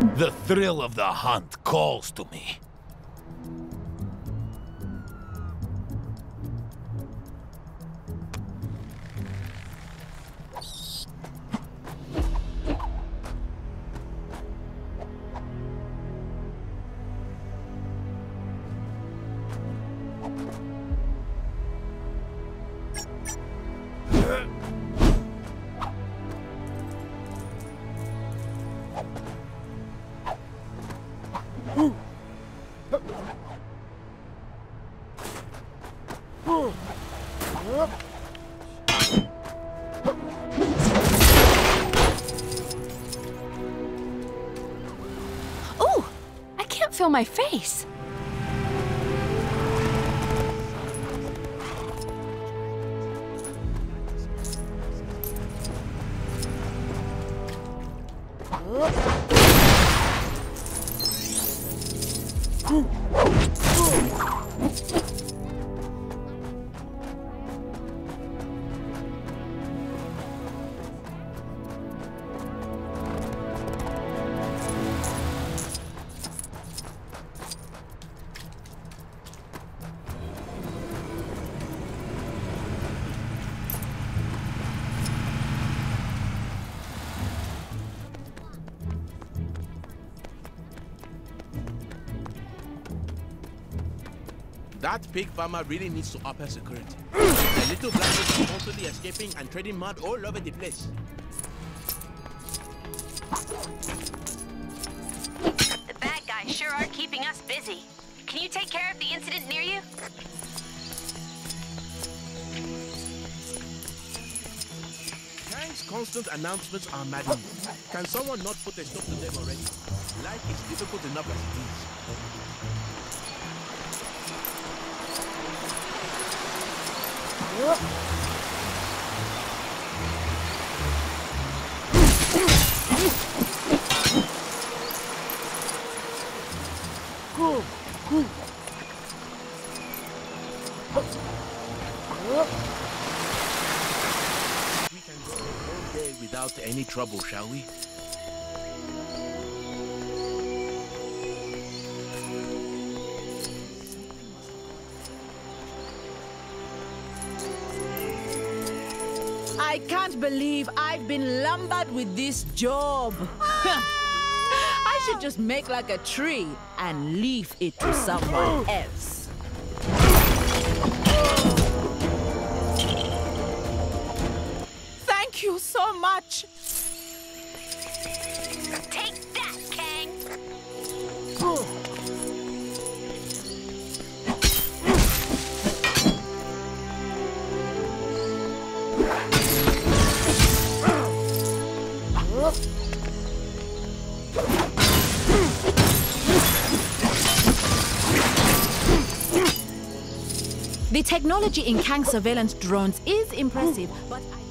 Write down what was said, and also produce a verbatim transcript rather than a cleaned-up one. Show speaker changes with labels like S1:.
S1: The thrill of the hunt calls to me.
S2: Oh, I can't feel my face.
S3: That pig farmer really needs to up her security. The little blackbirds are constantly escaping and trading mud all over the place.
S4: The bad guys sure are keeping us busy. Can you take care of the incident near you?
S3: Kang's constant announcements are maddening. Can someone not put a stop to them already? Life is difficult enough as it is. We can go all day without any trouble, shall we?
S5: I can't believe I've been lumbered with this job. I should just make like a tree and leave it to someone else. Thank you so much.
S4: Take that, Kang!
S5: The technology in Kang surveillance drones is impressive, but I...